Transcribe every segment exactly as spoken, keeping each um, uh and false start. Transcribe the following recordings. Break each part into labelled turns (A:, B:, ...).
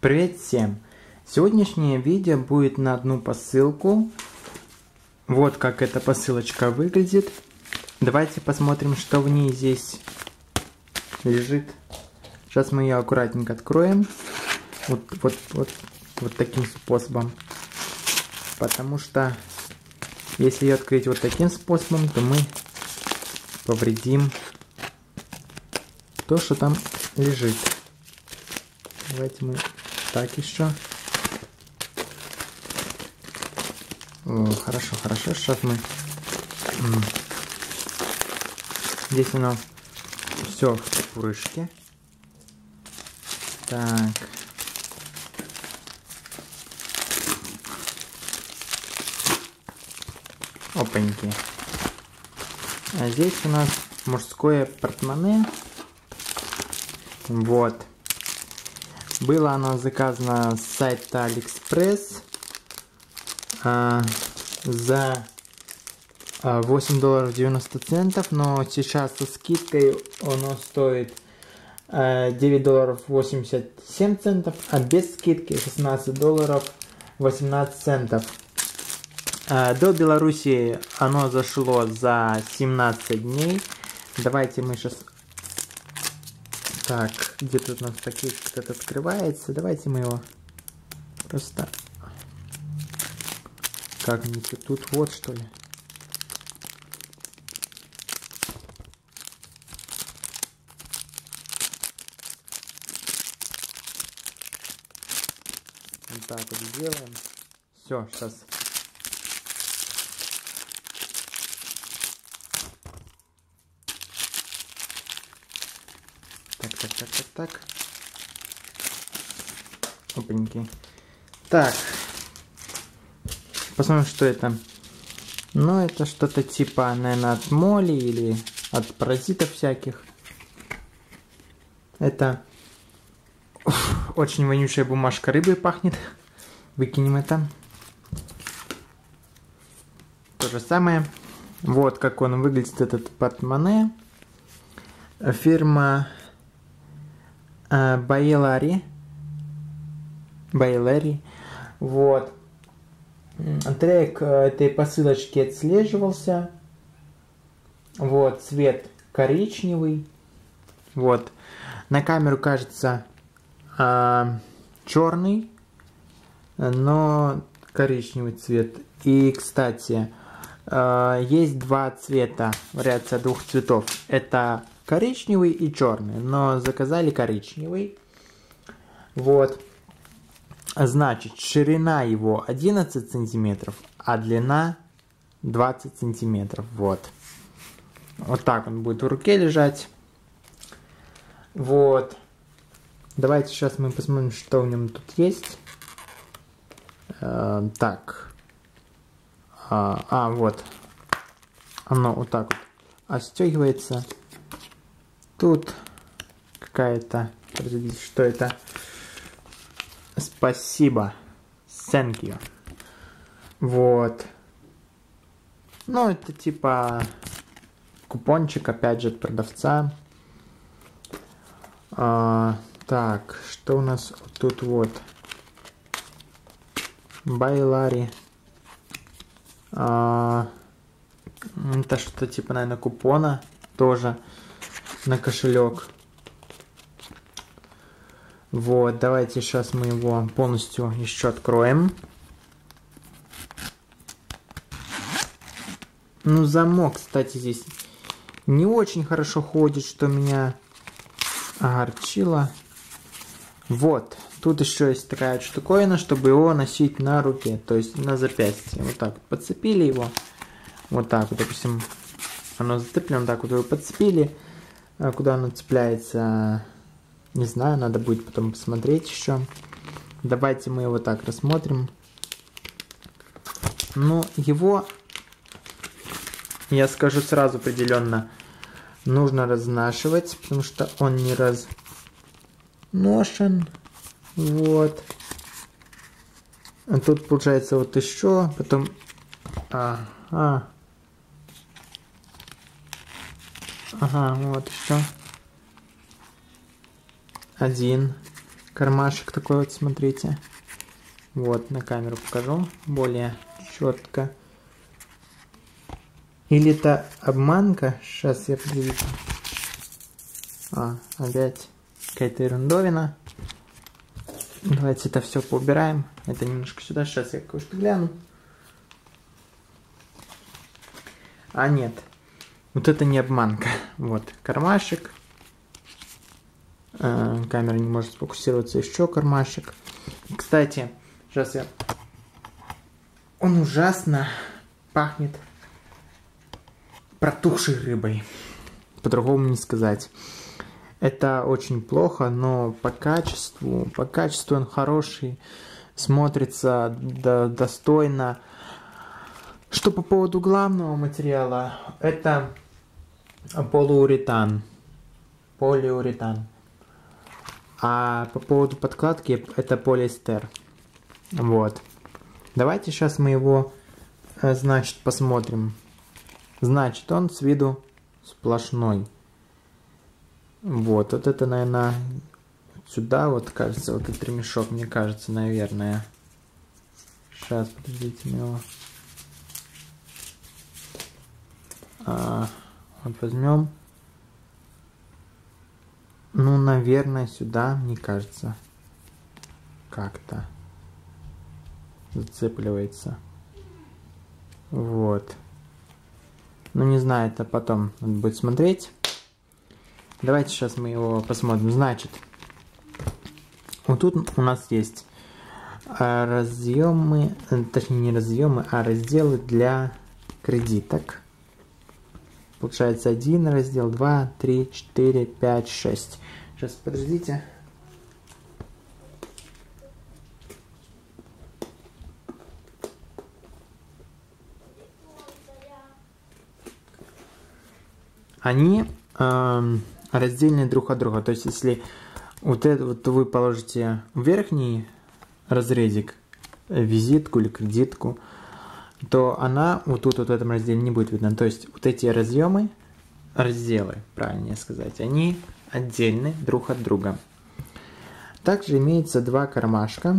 A: Привет всем! Сегодняшнее видео будет на одну посылку. Вот как эта посылочка выглядит. Давайте посмотрим, что в ней здесь лежит. Сейчас мы ее аккуратненько откроем. Вот, вот, вот, вот таким способом. Потому что если ее открыть вот таким способом, то мы повредим то, что там лежит. Давайте мы так еще. О, хорошо, хорошо. Сейчас мы... Здесь оно все в пупырышке. Так. Опаньки. А здесь у нас мужское портмоне. Вот. Было оно заказано с сайта Алиэкспресс а, за восемь долларов девяносто центов, но сейчас со скидкой оно стоит а, девять долларов восемьдесят семь центов, а без скидки шестнадцать долларов восемнадцать центов. А, до Беларуси оно зашло за семнадцать дней. Давайте мы сейчас... Так, где тут у нас пакетик этот открывается? Давайте мы его просто... Как-нибудь тут вот что ли. Вот так вот сделаем. Все, сейчас. Так, так, так, так, так. Опаньки. Так. Посмотрим, что это. Ну, это что-то типа, наверное, от моли или от паразитов всяких. Это Уф, очень вонючая бумажка рыбы пахнет. Выкинем это. То же самое. Вот как он выглядит, этот портмоне. Фирма Байлари. Байлари. Вот. Трек этой посылочки отслеживался. Вот. Цвет коричневый. Вот. На камеру кажется а, черный, но коричневый цвет. И, кстати, а, есть два цвета. Вариация двух цветов. Это коричневый и черный. Но заказали коричневый. Вот. Значит, ширина его одиннадцать сантиметров, а длина двадцать сантиметров. Вот. Вот так он будет в руке лежать. Вот. Давайте сейчас мы посмотрим, что в нем тут есть. Э, так. А, а, вот. Оно вот так вот отстегивается. Тут какая-то... Что это? Спасибо. Thank you. Вот. Ну, это типа купончик, опять же, от продавца. А, так, что у нас тут вот? Байлари. А, это что-то типа, наверное, купона. Тоже на кошелек. Вот, давайте сейчас мы его полностью еще откроем. Ну, замок, кстати, здесь не очень хорошо ходит, что меня огорчило. Вот, тут еще есть такая штуковина, чтобы его носить на руке, то есть на запястье. Вот так вот подцепили его. Вот так вот, допустим, оно зацеплено, вот так вот его подцепили. Куда оно цепляется... Не знаю, надо будет потом посмотреть еще. Давайте мы его так рассмотрим. Ну, его, я скажу сразу определенно, нужно разнашивать, потому что он не разношен. Вот. А тут получается вот еще, потом... Ага. Ага, вот еще. Один. кармашек такой вот, смотрите. Вот, на камеру покажу более четко. Или это обманка? Сейчас я подивлюсь. А, опять какая-то ерундовина. Давайте это все поубираем. Это немножко сюда. Сейчас я кое-что гляну. А нет, вот это не обманка. Вот кармашек. А, камера не может сфокусироваться. Еще кармашек. Кстати, сейчас я... Он ужасно пахнет протухшей рыбой. По-другому не сказать. Это очень плохо, но по качеству, по качеству он хороший, смотрится до, достойно. Что по поводу главного материала, это полиуретан. Полиуретан. А по поводу подкладки, это полиэстер. Вот. Давайте сейчас мы его, значит, посмотрим. Значит, он с виду сплошной. Вот, вот это, наверное, сюда вот, кажется, вот этот ремешок, мне кажется, наверное. Сейчас, подождите, мы его... А, вот возьмем. Ну, наверное, сюда, мне кажется, как-то зацепливается. Вот. Ну, не знаю, это потом надо будет смотреть. Давайте сейчас мы его посмотрим. Значит, вот тут у нас есть разъемы, точнее не разъемы, а разделы для кредиток. Получается один раздел, два, три, четыре, пять, шесть. Сейчас, подождите. Они э, раздельные друг от друга. То есть, если вот это вот вы положите в верхний разрезик визитку или кредитку, то она вот тут вот в этом разделе не будет видна. То есть, вот эти разъемы, разделы, правильнее сказать, они отдельны друг от друга. Также имеется два кармашка.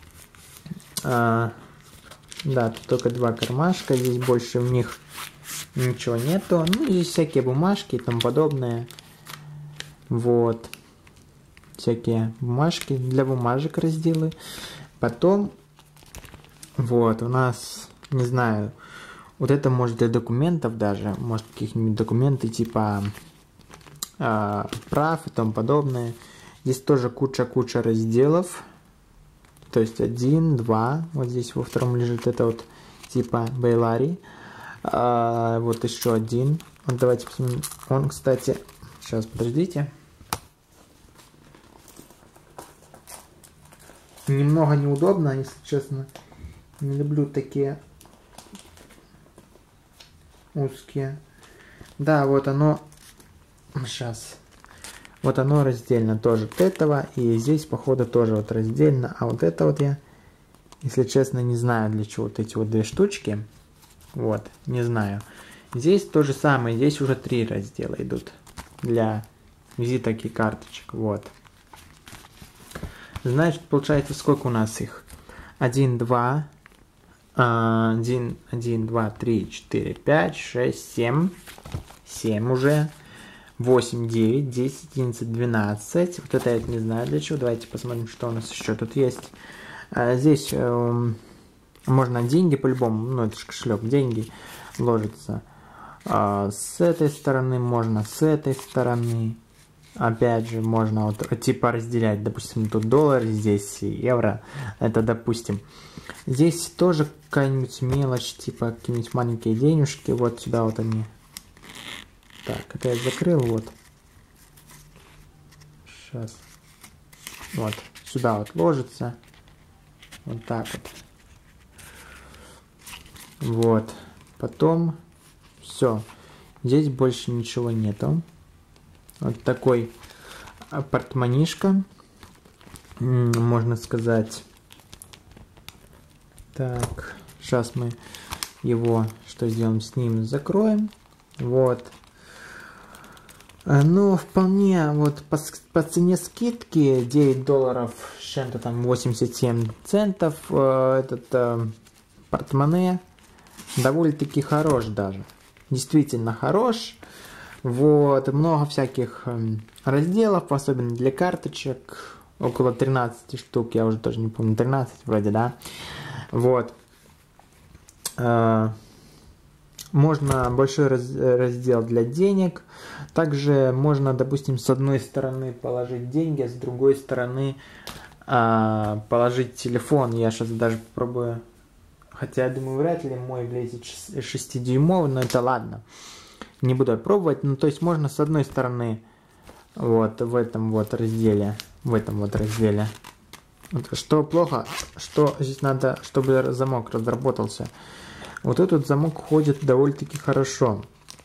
A: А, да, тут только два кармашка. Здесь больше в них ничего нету. Ну, здесь всякие бумажки и тому подобное. Вот. Всякие бумажки. Для бумажек разделы. Потом, вот, у нас, не знаю, вот это может для документов даже. Может, каких-нибудь документы типа э, прав и тому подобное. Здесь тоже куча-куча разделов. То есть один, два. Вот здесь во втором лежит это вот типа Бейлари. А, вот еще один. Вот давайте посмотрим. Он, кстати, сейчас подождите. Немного неудобно, если честно. Не люблю такие узкие. Да, вот оно. Сейчас. Вот оно раздельно тоже от этого. И здесь, походу, тоже вот раздельно. А вот это вот я, если честно, не знаю, для чего вот эти вот две штучки. Вот, не знаю. Здесь то же самое. Здесь уже три раздела идут для визиток и карточек. Вот. Значит, получается, сколько у нас их? один, два, один, один, два, три, четыре, пять, шесть, семь. семь уже. восемь, девять, десять, одиннадцать, двенадцать. Вот это я не знаю для чего. Давайте посмотрим, что у нас еще тут есть. А, здесь э, можно деньги по-любому. Ну, это же кошелек. Деньги ложатся. А, с этой стороны можно, с этой стороны. Опять же, можно вот типа разделять. Допустим, тут доллар, здесь евро. Это допустим. Здесь тоже какая-нибудь мелочь, типа какие-нибудь маленькие денежки. Вот сюда вот они. Так, это я закрыл, вот. Сейчас. Вот, сюда вот ложится. Вот так вот. Вот. Потом все. Здесь больше ничего нету. Вот такой портмонишка. Можно сказать. Так. Сейчас мы его, что сделаем с ним, закроем. Вот. Ну, вполне, вот по, по цене скидки девять долларов с чем-то там восемьдесят семь центов, э, этот э, портмоне довольно-таки хорош даже. Действительно хорош. Вот, много всяких э, разделов, особенно для карточек. Около тринадцати штук, я уже тоже не помню, тринадцать вроде, да. Вот. Э, Можно большой раз, раздел для денег. Также можно, допустим, с одной стороны положить деньги, а с другой стороны а, положить телефон. Я сейчас даже попробую. Хотя, я думаю, вряд ли мой влезет шестидюймовый, но это ладно. Не буду пробовать. Ну, то есть можно с одной стороны вот в этом вот разделе. В этом вот разделе. Что плохо, что здесь надо, чтобы замок разработался. Вот этот замок ходит довольно-таки хорошо.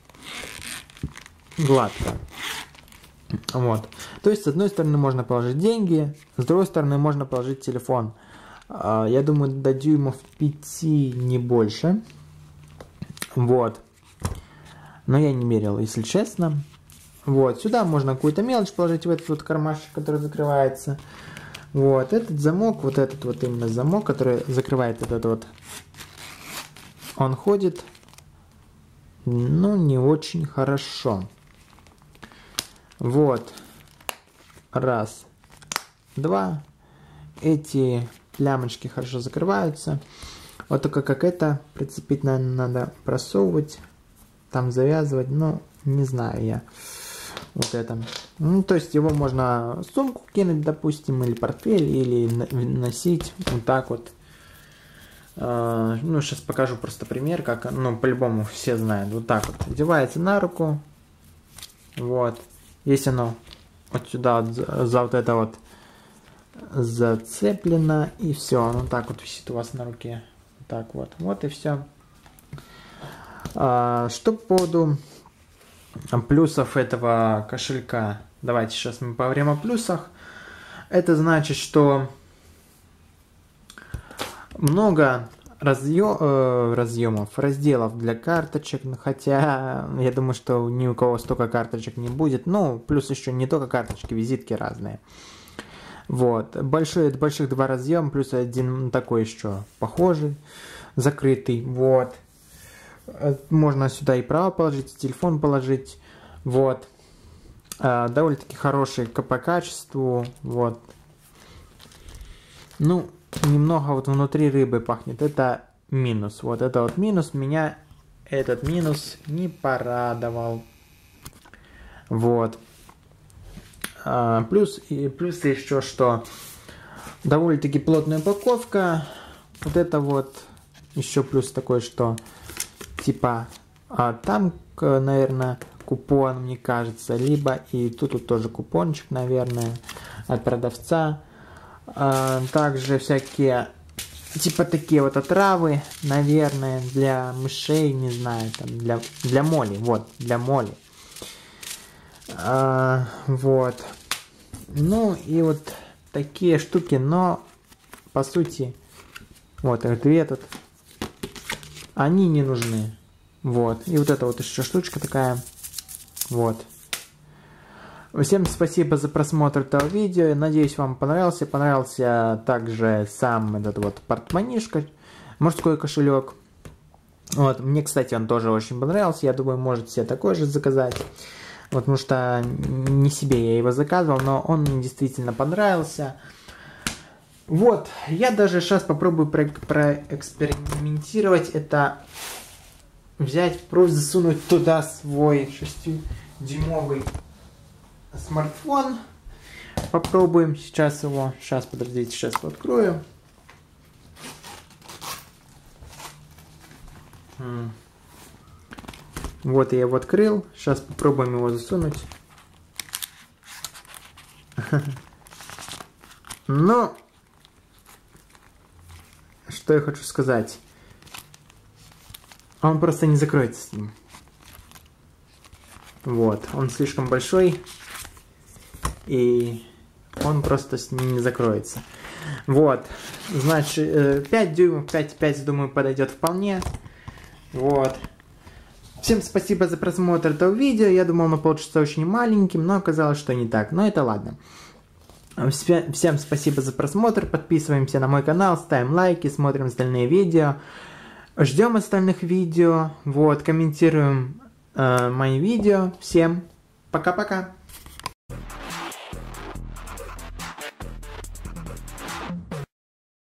A: Гладко. Вот. То есть, с одной стороны можно положить деньги, с другой стороны можно положить телефон. Я думаю, до дюймов пяти, не больше. Вот. Но я не мерил, если честно. Вот. Сюда можно какую-то мелочь положить в этот вот кармашек, который закрывается. Вот. Этот замок, вот этот вот именно замок, который закрывает этот вот, он ходит, ну, не очень хорошо. Вот. Раз. Два. Эти плямочки хорошо закрываются. Вот только как это прицепить, наверное, надо просовывать. Там завязывать. Ну, не знаю я. Вот это. Ну, то есть его можно в сумку кинуть, допустим, или портфель, или носить вот так вот. Ну, сейчас покажу просто пример, как, ну, по-любому все знают. Вот так вот одевается на руку. Вот. Если оно вот сюда, вот, за, за вот это вот зацеплено, и все, оно так вот висит у вас на руке. Вот так вот. Вот и все. А, что по поводу плюсов этого кошелька. Давайте сейчас мы поговорим о плюсах. Это значит, что много разъем, э, разъемов, разделов для карточек, хотя я думаю, что ни у кого столько карточек не будет. Ну, плюс еще не только карточки, визитки разные. Вот. Большой, больших два разъема, плюс один такой еще похожий, закрытый. Вот. Можно сюда и право положить, и телефон положить. Вот. А, довольно-таки хороший по качеству. Вот. Ну, немного вот внутри рыбы пахнет. Это минус. Вот это вот минус. Меня этот минус не порадовал. Вот. А, плюс, и плюс еще, что довольно-таки плотная упаковка. Вот это вот еще плюс такой, что типа а, там, наверное, купон, мне кажется. Либо и тут, тут тоже купончик, наверное, от продавца. А, также всякие типа такие вот отравы, наверное, для мышей, не знаю, там для, для моли, вот, для моли. А, вот. Ну и вот такие штуки, но по сути, вот этот, они не нужны. Вот. И вот эта вот еще штучка такая. Вот. Всем спасибо за просмотр этого видео. Надеюсь, вам понравился. Понравился также сам этот вот портмонишка, мужской кошелек. Вот. Мне, кстати, он тоже очень понравился. Я думаю, можете себе такой же заказать. Вот, потому что не себе я его заказывал, но он мне действительно понравился. Вот. Я даже сейчас попробую про проэкспериментировать. Это взять, просто засунуть туда свой шестидюймовый смартфон. Попробуем сейчас его. Сейчас, подождите, сейчас открою. Вот я его открыл. Сейчас попробуем его засунуть. Но что я хочу сказать. Он просто не закроется с ним. Вот. Он слишком большой. И он просто с ним не закроется. Вот. Значит, пять дюймов, пять и пять, думаю, подойдет вполне. Вот. Всем спасибо за просмотр этого видео. Я думал, оно получится очень маленьким, но оказалось, что не так. Но это ладно. Всем спасибо за просмотр. Подписываемся на мой канал, ставим лайки, смотрим остальные видео. Ждем остальных видео. Вот, комментируем э, мои видео. Всем пока-пока.